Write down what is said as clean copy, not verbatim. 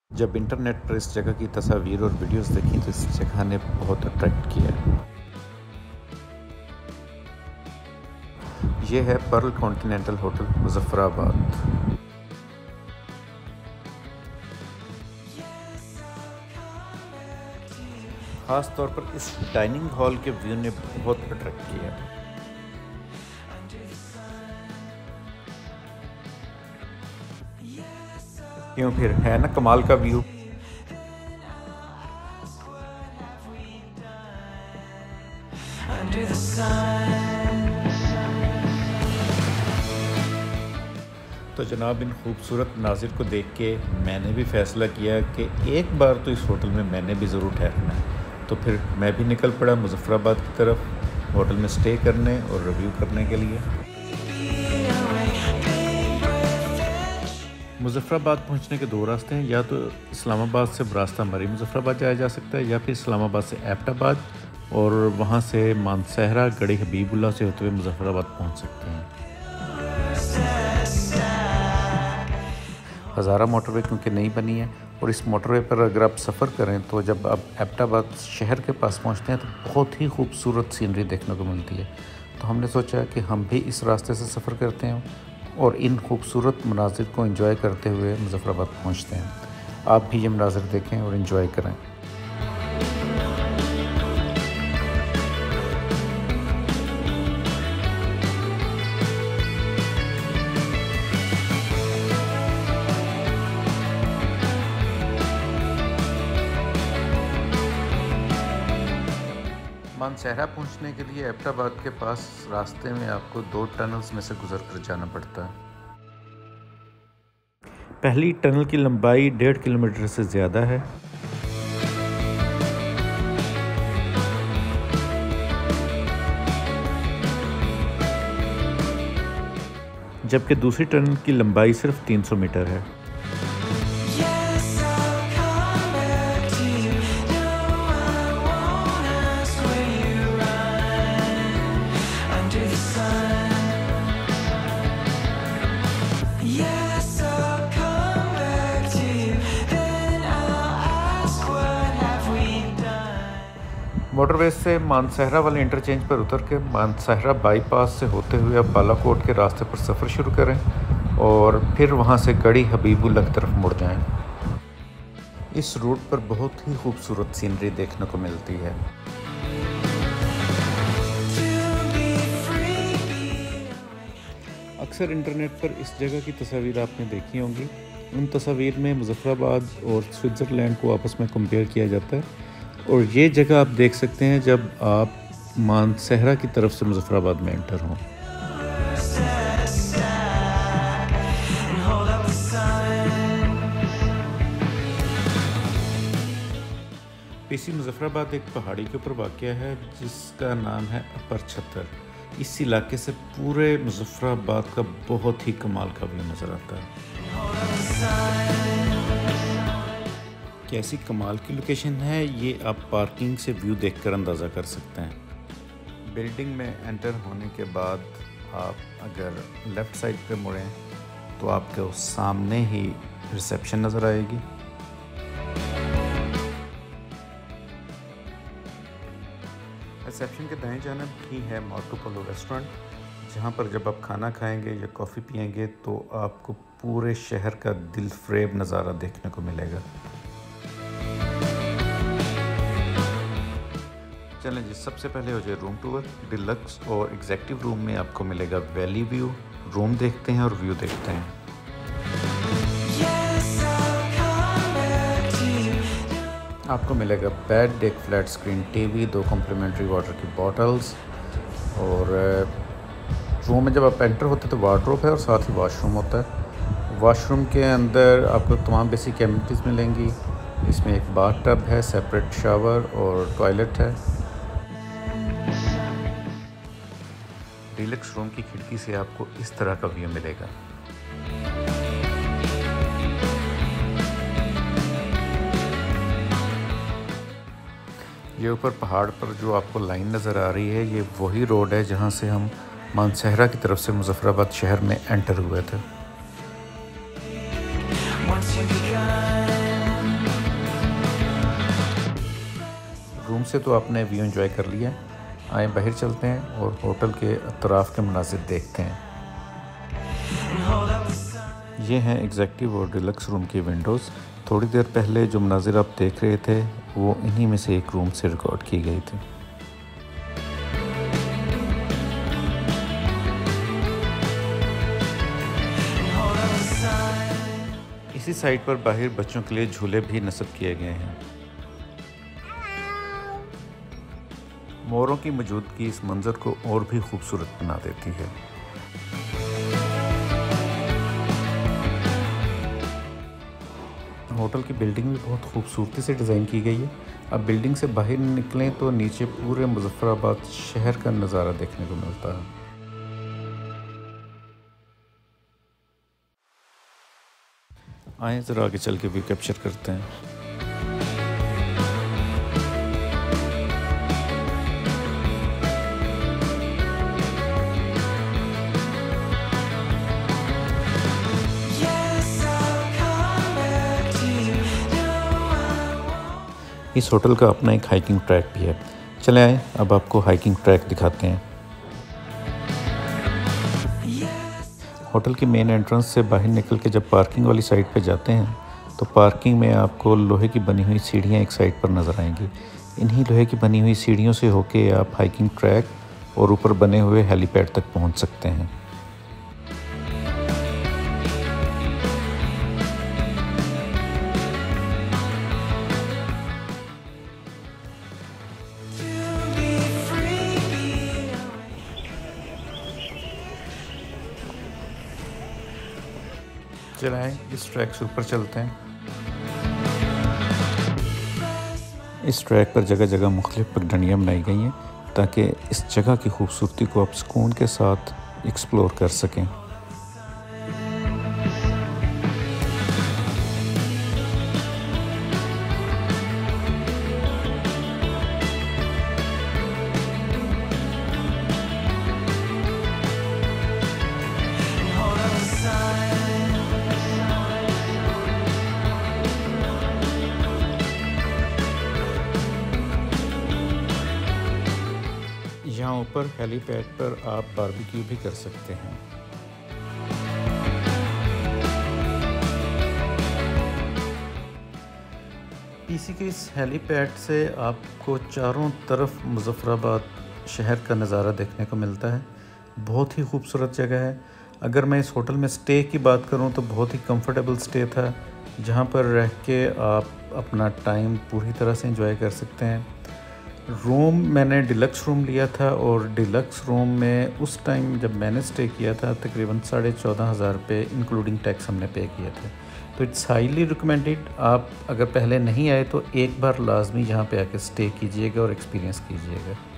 जब इंटरनेट पर इस जगह की तस्वीर और वीडियोस देखी तो इस जगह ने बहुत अट्रैक्ट किया। ये है पर्ल कॉन्टिनेंटल होटल मुजफ्फराबाद। ख़ास तौर पर इस डाइनिंग हॉल के व्यू ने बहुत अट्रैक्ट किया। क्यों फिर, है ना कमाल का व्यू। तो जनाब, इन खूबसूरत मनाज़िर को देख के मैंने भी फ़ैसला किया कि एक बार तो इस होटल में मैंने भी ज़रूर ठहरना है। तो फिर मैं भी निकल पड़ा मुजफ्फराबाद की तरफ, होटल में स्टे करने और रिव्यू करने के लिए। मुजफ्फराबाद पहुंचने के दो रास्ते हैं, या तो इस्लामाबाद से रास्ता मरी मुजफ्फराबाद जाया जा सकता है, या फिर इस्लामाबाद से एबटाबाद और वहां से मानसहरा गढ़ी हबीबुल्ला से होते हुए मुजफ्फराबाद पहुंच सकते हैं। हज़ारा मोटरवे क्योंकि नई बनी है, और इस मोटरवे पर अगर आप सफ़र करें तो जब आप एबटाबाद शहर के पास पहुंचते हैं तो बहुत ही खूबसूरत सीनरी देखने को मिलती है। तो हमने सोचा कि हम भी इस रास्ते से सफ़र करते हैं और इन खूबसूरत मनाज़िर को एंजॉय करते हुए मुजफ्फराबाद पहुंचते हैं। आप भी ये मनाज़िर देखें और एंजॉय करें। मानसहरा पहुंचने के लिए एबटाबाद के पास रास्ते में आपको 2 टनल्स में से गुजर कर जाना पड़ता है। पहली टनल की लंबाई 1.5 किलोमीटर से ज़्यादा है, जबकि दूसरी टनल की लंबाई सिर्फ 300 मीटर है। मोटरवे से मानसहरा वाले इंटरचेंज पर उतर के मानसहरा बाईपास से होते हुए आप बालाकोट के रास्ते पर सफ़र शुरू करें और फिर वहां से गढ़ी हबीबुल्ला की तरफ मुड़ जाएं। इस रूट पर बहुत ही खूबसूरत सीनरी देखने को मिलती है। अक्सर इंटरनेट पर इस जगह की तस्वीर आपने देखी होंगी। उन तस्वीर में मुजफ्फराबाद और स्विट्ज़रलैंड को आपस में कंपेयर किया जाता है, और ये जगह आप देख सकते हैं जब आप मानसहरा की तरफ से मुजफ्फराबाद में एंटर हों। पीसी मुजफ्फराबाद एक पहाड़ी के ऊपर वाक़या है जिसका नाम है अपर छत्तर। इस इलाके से पूरे मुजफ्फराबाद का बहुत ही कमाल का व्यू नज़र आता है। कैसी कमाल की लोकेशन है ये आप पार्किंग से व्यू देखकर अंदाज़ा कर सकते हैं। बिल्डिंग में एंटर होने के बाद आप अगर लेफ़्ट साइड पे मुड़ें तो आपके सामने ही रिसेप्शन नज़र आएगी। रिसेप्शन के दाएं जानिब ही है मार्को पोलो रेस्टोरेंट, जहाँ पर जब आप खाना खाएंगे या कॉफ़ी पिएंगे तो आपको पूरे शहर का दिलफरेब नज़ारा देखने को मिलेगा। चलें जी, सबसे पहले हो जाए रूम टूर। डिलक्स और एग्जेक्टिव रूम में आपको मिलेगा वैली व्यू। रूम देखते हैं और व्यू देखते हैं। आपको मिलेगा बेड, एक flat screen TV, 2 complimentary water की बॉटल्स, और रूम में जब आप एंटर होते हैं तो वार्डरोब है और साथ ही वॉशरूम होता है। वॉशरूम के अंदर आपको तमाम बेसिक एमिनिटीज़ मिलेंगी। इसमें एक बाथ टब है, सेपरेट शावर और टॉयलेट है। डीलक्स रूम की खिड़की से आपको इस तरह का व्यू मिलेगा। ये ऊपर पहाड़ पर जो आपको लाइन नज़र आ रही है, ये वही रोड है जहाँ से हम मानसहरा की तरफ से मुजफ्फराबाद शहर में एंटर हुए थे। से तो आपने व्यू एंजॉय कर लिया। आए बाहर चलते हैं और होटल के अतराफ़ के मनाज़िर देखते हैं। ये हैं एग्जेक्टिव और डिलक्स रूम की विंडोज़। थोड़ी देर पहले जो मनाज़िर आप देख रहे थे वो इन्हीं में से एक रूम से रिकॉर्ड की गई थी। इसी साइड पर बाहर बच्चों के लिए झूले भी नस्ब किए गए हैं। मोरों की मौजूदगी इस मंज़र को और भी खूबसूरत बना देती है। होटल की बिल्डिंग भी बहुत खूबसूरती से डिज़ाइन की गई है। अब बिल्डिंग से बाहर निकलें तो नीचे पूरे मुज़फ़्फ़राबाद शहर का नज़ारा देखने को मिलता है। आए ज़रा आगे चल के व्यू कैप्चर करते हैं। इस होटल का अपना एक हाइकिंग ट्रैक भी है। चले आए अब आपको हाइकिंग ट्रैक दिखाते हैं। होटल की मेन एंट्रेंस से बाहर निकल के जब पार्किंग वाली साइड पे जाते हैं तो पार्किंग में आपको लोहे की बनी हुई सीढ़ियाँ एक साइड पर नज़र आएंगी। इन्हीं लोहे की बनी हुई सीढ़ियों से होके आप हाइकिंग ट्रैक और ऊपर बने हुए हेलीपैड तक पहुंच सकते हैं। चलाएं इस ट्रैक से ऊपर चलते हैं। इस ट्रैक पर जगह जगह मुख्तलिफ पगडंडियाँ बनाई गई हैं ताकि इस जगह की खूबसूरती को आप सुकून के साथ एक्सप्लोर कर सकें। यहाँ ऊपर हेलीपैड पर आप बारबेक्यू भी कर सकते हैं। पीसी के इस हेलीपैड से आपको चारों तरफ मुज़फ़्फ़राबाद शहर का नज़ारा देखने को मिलता है। बहुत ही खूबसूरत जगह है। अगर मैं इस होटल में स्टे की बात करूं तो बहुत ही कंफर्टेबल स्टे था, जहां पर रह के आप अपना टाइम पूरी तरह से एंजॉय कर सकते हैं। रूम मैंने डिलक्स रूम लिया था और डिलक्स रूम में उस टाइम जब मैंने स्टे किया था तकरीबन 14,500 रुपये इंक्लूडिंग टैक्स हमने पे किया था। तो इट्स हाईली रिकमेंडेड। आप अगर पहले नहीं आए तो एक बार लाजमी यहाँ पे आके स्टे कीजिएगा और एक्सपीरियंस कीजिएगा।